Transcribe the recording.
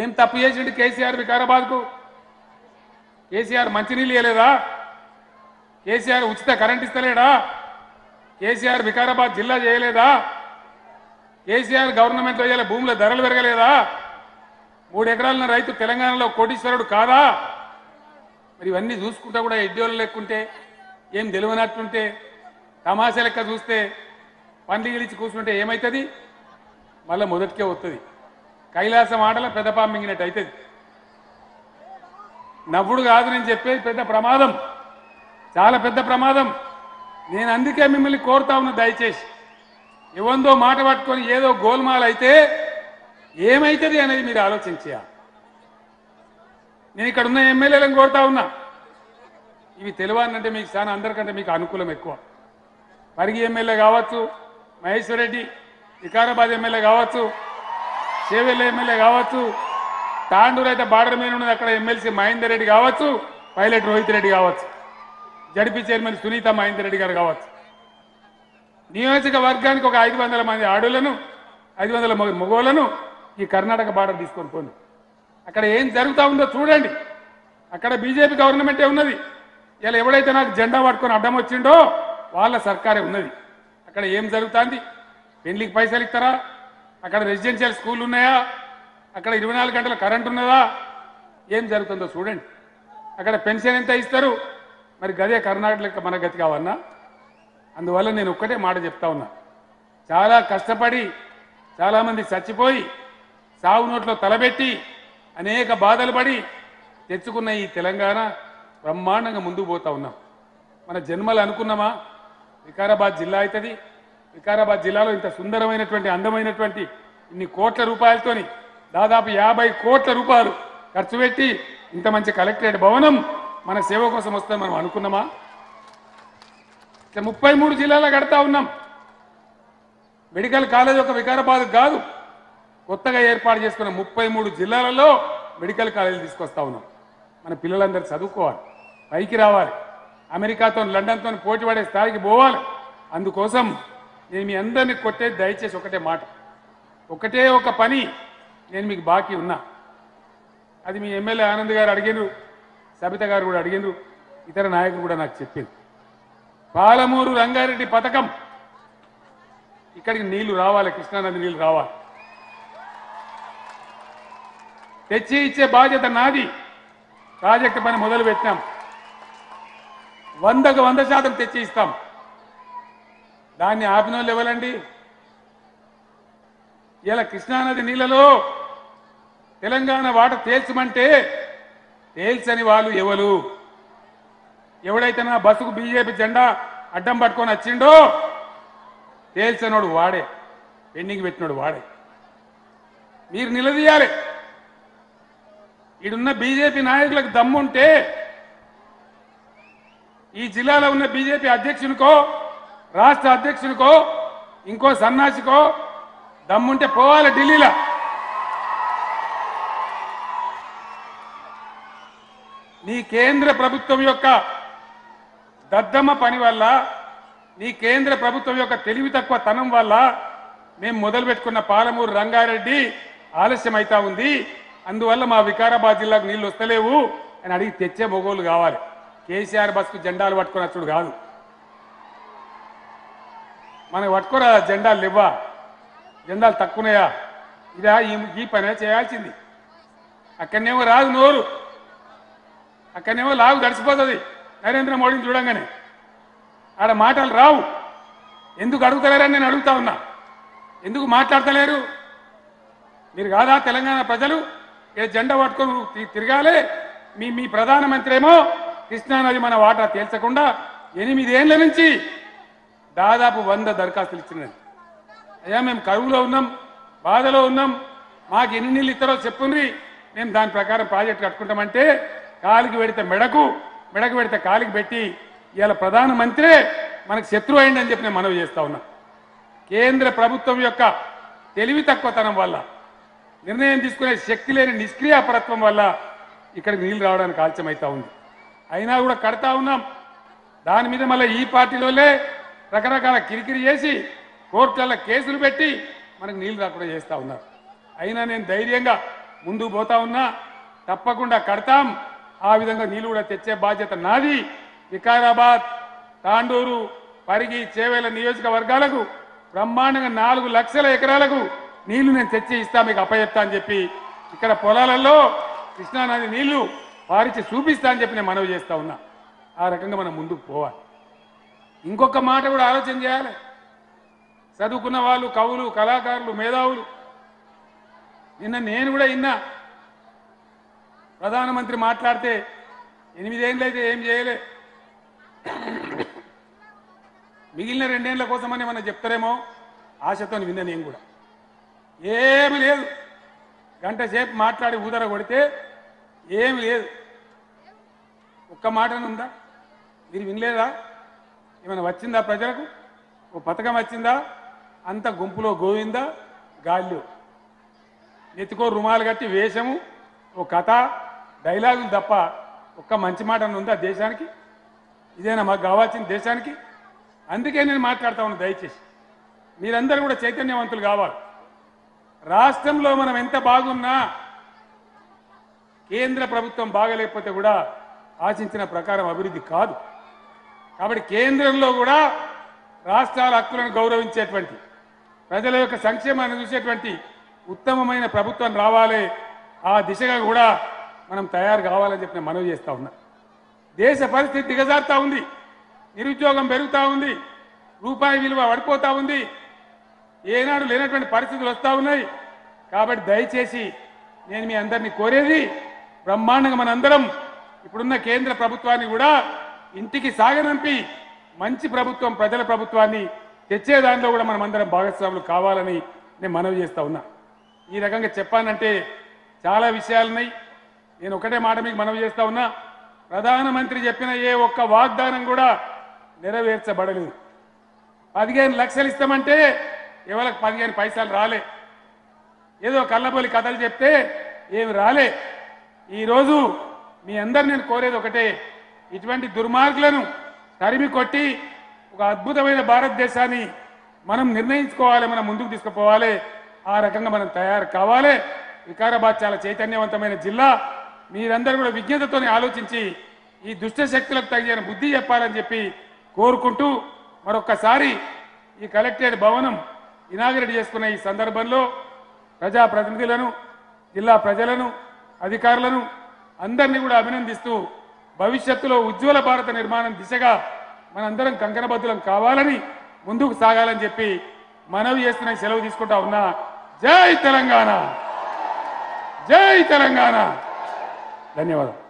ఏం తప్పు చేసిండు కేసీఆర్ వికారాబాద్కు? కేసీఆర్ మంచినీళ్ళు ఇవ్వలేదా? కేసీఆర్ ఉచిత కరెంట్ ఇస్తలేడా? కేసీఆర్ వికారాబాద్ జిల్లా చేయలేదా? కేసీఆర్ గవర్నమెంట్లో ఇయ్యాల భూముల ధరలు పెరగలేదా? 3 ఎకరాల రైతు తెలంగాణలో కోటీశ్వరుడు కాదా? మరి ఇవన్నీ చూసుకుంటా కూడా ఎడ్డోళ్ళు లెక్కుంటే, ఏం తెలియనట్టుంటే, తమాషా లెక్క చూస్తే, పండ్లు గిలిచి కూర్చుంటే ఏమవుతుంది? మళ్ళీ మొదటికే వస్తుంది. కైలాసం ఆటల పెద్దపాము మింగినట్టు అవుతుంది. నవ్వుడు కాదు నేను చెప్పేది, పెద్ద ప్రమాదం, చాలా పెద్ద ప్రమాదం. నేను అందుకే మిమ్మల్ని కోరుతా ఉన్నా, దయచేసి ఇవందో మాట పట్టుకొని ఏదో గోల్మాల్ అయితే ఏమైతుంది అనేది మీరు ఆలోచించేయాలి. నేను ఇక్కడ ఉన్న ఎమ్మెల్యేలను కోరుతా ఉన్నా, ఇవి తెలియాలంటే మీకు చాలా అందరికంటే మీకు అనుకూలం ఎక్కువ. పరిగి ఎమ్మెల్యే కావచ్చు, మహేశ్వర్ రెడ్డి వికారాబాద్ ఎమ్మెల్యే కావచ్చు, చేవెళ్ళ ఎమ్మెల్యే కావచ్చు, తాండూరు అయితే బార్డర్ మీద ఉన్నది అక్కడ ఎమ్మెల్సీ మహేందర్ రెడ్డి కావచ్చు, పైలట్ రోహిత్ రెడ్డి కావచ్చు, జడ్పీ చైర్మన్ సునీత మహేందర్ రెడ్డి గారు కావచ్చు. నియోజకవర్గానికి ఒక 500 మంది ఆడోళ్లను, 500 మగోళ్లను ఈ కర్ణాటక బార్డర్ తీసుకొని పోండి. అక్కడ ఏం జరుగుతూ ఉందో చూడండి. అక్కడ బీజేపీ గవర్నమెంటే ఉన్నది. ఇలా ఎవడైతే నాకు జెండా పట్టుకొని అడ్డం వచ్చిండో వాళ్ళ సర్కారే ఉన్నది. అక్కడ ఏం జరుగుతుంది? పెళ్లికి పైసలు ఇస్తారా? అక్కడ రెసిడెన్షియల్ స్కూల్ ఉన్నాయా? అక్కడ 24 గంటల కరెంట్ ఉన్నదా? ఏం జరుగుతుందో చూడండి. అక్కడ పెన్షన్ ఎంత ఇస్తారు? మరి గదే కర్ణాటక లెక్క మన గతి కావన్నా? అందువల్ల నేను ఒక్కటే మాట చెప్తా ఉన్నా, చాలా కష్టపడి చాలామంది చచ్చిపోయి సాగు నోట్లో తలబెట్టి అనేక బాధలు పడి తెచ్చుకున్న ఈ తెలంగాణ బ్రహ్మాండంగా ముందుకు పోతా ఉన్నాం. మన జన్మలు అనుకున్నామా వికారాబాద్ జిల్లా అవుతుంది? వికారాబాద్ జిల్లాలో ఇంత సుందరమైనటువంటి అందమైనటువంటి ఇన్ని కోట్ల రూపాయలతోని దాదాపు 50 కోట్ల రూపాయలు ఖర్చు పెట్టి ఇంత మంచి కలెక్టరేట్ భవనం మన సేవ కోసం వస్తే మనం అనుకున్నామా? 33 జిల్లాలో కడతా ఉన్నాం. మెడికల్ కాలేజ్ ఒక వికారాబాద్ కాదు, కొత్తగా ఏర్పాటు చేసుకున్న 33 జిల్లాలలో మెడికల్ కాలేజీలు తీసుకొస్తా ఉన్నాం. మన పిల్లలందరూ చదువుకోవాలి, పైకి రావాలి, అమెరికాతో లండన్తో పోటీ పడే స్థాయికి పోవాలి. అందుకోసం నేను మీ అందరినీ కొట్టే దయచేసి ఒకటే మాట, ఒకటే ఒక పని నేను మీకు బాకీ ఉన్నా. అది మీ ఎమ్మెల్యే ఆనంద్ గారు అడిగినారు, సబిత గారు కూడా అడిగినారు, ఇతర నాయకులు కూడా నాకు చెప్పింది. పాలమూరు రంగారెడ్డి పథకం, ఇక్కడికి నీళ్లు రావాలి, కృష్ణానది నీళ్లు రావాలి. తెచ్చి ఇచ్చే బాధ్యత నాది. ప్రాజెక్టు పని మొదలు పెట్టినాం, 100కు 100% తెచ్చి ఇస్తాం. దాన్ని ఆపిన వాళ్ళు ఎవరండి? ఇలా కృష్ణానది నీళ్లలో తెలంగాణ వాటర్ తేల్చమంటే తేల్చని వాళ్ళు ఎవరు? ఎవడైతే నా బస్సుకు బీజేపీ జెండా అడ్డం పట్టుకొని వచ్చిండో తేల్చనోడు వాడే, పెండింగ్ పెట్టినోడు వాడే. మీరు నిలదీయాలి. ఈడున్న బీజేపీ నాయకులకు దమ్ముంటే ఈ జిల్లాలో ఉన్న బీజేపీ అధ్యక్షునికో రాష్ట్ర అధ్యక్షునికో ఇంకో సన్నాసికో దమ్ముంటే పోవాలి ఢిల్లీలో. నీ కేంద్ర ప్రభుత్వం యొక్క దద్దమ్మ పని వల్ల, నీ కేంద్ర ప్రభుత్వం యొక్క తెలివి తక్కువ తనం వల్ల మేము మొదలు పెట్టుకున్న పాలమూరు రంగారెడ్డి ఆలస్యం అవుతా ఉంది. అందువల్ల మా వికారాబాద్ జిల్లాకు నీళ్లు వస్తలేవు అని అడిగి తెచ్చే మొగోళ్ళు కావాలి. కేసీఆర్ బస్కు జెండాలు పట్టుకొని వచ్చుడు కాదు. మనకు పట్టుకోరా జెండాలు లేవా? జెండాలు తక్కువనాయా? ఇదా ఈ పనే చేయాల్సింది. అక్కడనేమో రాదు నోరు, అక్కడనేమో లాగు గడిచిపోతుంది. నరేంద్ర మోడీని చూడంగానే ఆడ మాటలు రావు. ఎందుకు అడుగుతలేరని నేను అడుగుతా ఉన్నా. ఎందుకు మాట్లాడతలేరు? మీరు కాదా తెలంగాణ ప్రజలు ఏ జెండా పట్టుకొని తిరగాలి? మీ ప్రధానమంత్రి ఏమో కృష్ణానది మన వాటా తేల్చకుండా 8 ఏళ్ల నుంచి దాదాపు 100 దరఖాస్తులు ఇచ్చినది. అయ్యా మేము కరువులో ఉన్నాం, బాధలో ఉన్నాం, మాకు ఎన్ని నీళ్ళు ఇస్తారో చెప్పుండ్రి, మేము దాని ప్రకారం ప్రాజెక్టు కట్టుకుంటామంటే కాలికి పెడితే మెడకు పెడితే కాలికి పెట్టి ఇవాళ ప్రధానమంత్రే మనకు శత్రువు అయిందని చెప్పి నేను మనవి చేస్తా ఉన్నా. కేంద్ర ప్రభుత్వం యొక్క తెలివి తక్కువతనం వల్ల, నిర్ణయం తీసుకునే శక్తి లేని నిష్క్రియాపరత్వం వల్ల ఇక్కడికి నీళ్లు రావడానికి ఆలస్యం అవుతా ఉంది. అయినా కూడా కడతా ఉన్నాం. దాని మీద మళ్ళీ ఈ పార్టీలోనే రకరకాల కిరికిరి చేసి కోర్టులలో కేసులు పెట్టి మనకు నీళ్లు రాకుండా చేస్తూ ఉన్నారు. అయినా నేను ధైర్యంగా ముందుకు పోతా ఉన్నా తప్పకుండా కడతాం. ఆ విధంగా నీళ్లు కూడా తెచ్చే బాధ్యత నాది. వికారాబాద్, తాండూరు, పరిగి, చేవేల నియోజకవర్గాలకు బ్రహ్మాండంగా 4 లక్షల ఎకరాలకు నీళ్లు నేను తెచ్చి ఇస్తా, మీకు అప్పచెప్తా అని చెప్పి ఇక్కడ పొలాలలో కృష్ణానది నీళ్లు పారించి చూపిస్తా అని చెప్పి నేను మనవి చేస్తా ఉన్నా. ఆ రకంగా మనం ముందుకు పోవాలి. ఇంకొక మాట కూడా ఆలోచన చేయాలి. చదువుకున్న వాళ్ళు, కవులు, కళాకారులు, మేధావులు, నిన్న నేను కూడా విన్నా ప్రధానమంత్రి మాట్లాడితే 8 ఏళ్ళు అయితే ఏం చేయలే, మిగిలిన 2 ఏళ్ల కోసమని మనం చెప్తారేమో ఆశతో విన్నా. నేను కూడా ఏమి లేదు, గంట సేపు మాట్లాడి ఊదర కొడితే ఏమి లేదు. ఒక్క మాటనుందా? మీరు వినలేదా? ఏమైనా వచ్చిందా ప్రజలకు? ఓ పథకం వచ్చిందా? అంత గుంపులో గోవిందా గాల్లో నెత్తికో రుమాలు కట్టి వేషము, ఓ కథ, డైలాగులు తప్ప ఒక్క మంచి మాట ఉందా దేశానికి? ఇదేనా మాకు కావాల్సిన దేశానికి? అందుకే నేను మాట్లాడుతా ఉన్నాను. దయచేసి మీరందరూ కూడా చైతన్యవంతులు కావాలి. రాష్ట్రంలో మనం ఎంత బాగున్నా కేంద్ర ప్రభుత్వం బాగలేకపోతే కూడా ఆశించిన ప్రకారం అభివృద్ధి కాదు. కాబట్టి కేంద్రంలో కూడా రాష్ట్రాల హక్కులను గౌరవించేటువంటి, ప్రజల యొక్క సంక్షేమాన్ని చూసేటువంటి ఉత్తమమైన ప్రభుత్వం రావాలి. ఆ దిశగా కూడా మనం తయారు కావాలని చెప్పి నేను మనవి చేస్తా ఉన్నా. దేశ పరిస్థితి దిగజారుతా ఉంది, నిరుద్యోగం పెరుగుతూ ఉంది, రూపాయి విలువ పడిపోతూ ఉంది, ఏనాడు లేనటువంటి పరిస్థితులు వస్తూ ఉన్నాయి. కాబట్టి దయచేసి నేను మీ అందరినీ కోరేది, బ్రహ్మాండంగా మనందరం ఇప్పుడున్న కేంద్ర ప్రభుత్వాన్ని కూడా ఇంటికి సాగనంపి మంచి ప్రభుత్వం, ప్రజల ప్రభుత్వాన్ని తెచ్చే దాంట్లో కూడా మనం అందరం భాగస్వాములు కావాలని నేను మనవి చేస్తా ఉన్నా. ఈ రకంగా చెప్పానంటే చాలా విషయాలున్నాయి. నేను ఒకటే మాట మీకు మనవి చేస్తా ఉన్నా, ప్రధానమంత్రి చెప్పిన ఏ ఒక్క వాగ్దానం కూడా నెరవేర్చబడలేదు. 15 లక్షలు ఇస్తామంటే ఎవరికి 15 పైసలు రాలే. ఏదో కళ్ళబోలి కథలు చెప్తే ఏమి రాలే. ఈరోజు మీ అందరు నేను కోరేది ఒకటే, ఇటువంటి దుర్మార్గులను తరిమి కొట్టి ఒక అద్భుతమైన భారతదేశాన్ని మనం నిర్ణయించుకోవాలి, మనం ముందుకు తీసుకుపోవాలి. ఆ రకంగా మనం తయారు కావాలి. వికారాబాద్ చాలా చైతన్యవంతమైన జిల్లా. మీరందరూ కూడా విజ్ఞతతోనే ఆలోచించి ఈ దుష్ట శక్తులకు తగిన బుద్ధి చెప్పాలని చెప్పి కోరుకుంటూ, మరొక్కసారి ఈ కలెక్టరేట్ భవనం ఇనాగరేట్ చేసుకున్న ఈ సందర్భంలో ప్రజాప్రతినిధులను, జిల్లా ప్రజలను, అధికారులను అందరినీ కూడా అభినందిస్తూ, భవిష్యత్తులో ఉజ్వల భారత నిర్మాణం దిశగా మనందరం కంకణబద్ధులం కావాలని, ముందుకు సాగాలని చెప్పి మనవి చేస్తున్న సెలవు తీసుకుంటా ఉన్నా. జై తెలంగాణ, జై తెలంగాణ. ధన్యవాదాలు.